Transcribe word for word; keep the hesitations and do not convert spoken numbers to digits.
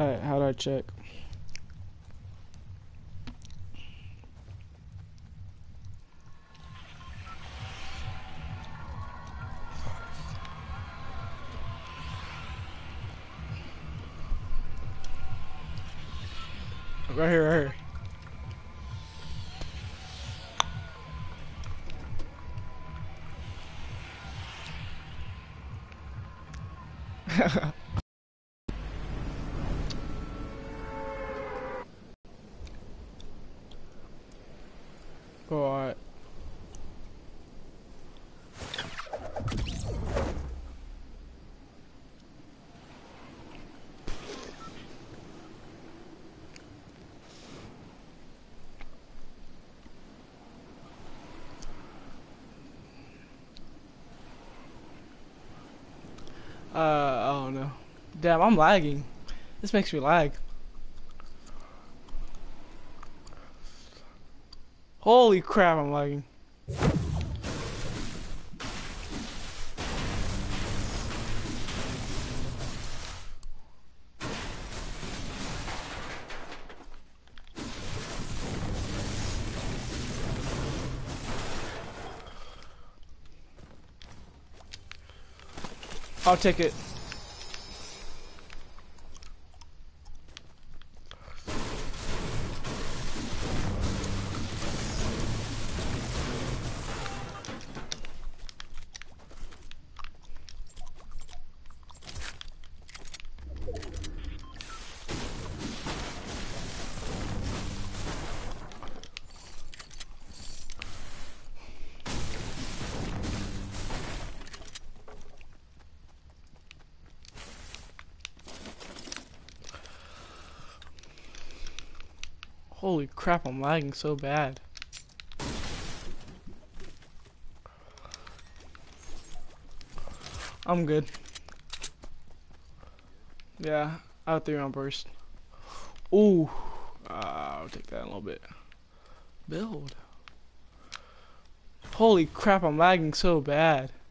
Alright, how do I check? Right here, right here. Oh, alright. Uh, I don't know. Damn, I'm lagging. This makes me lag. Holy crap, I'm lagging. I'll take it. Holy crap, I'm lagging so bad. I'm good. Yeah, out there on burst. Ooh, uh, I'll take that in a little bit. Build. Holy crap, I'm lagging so bad.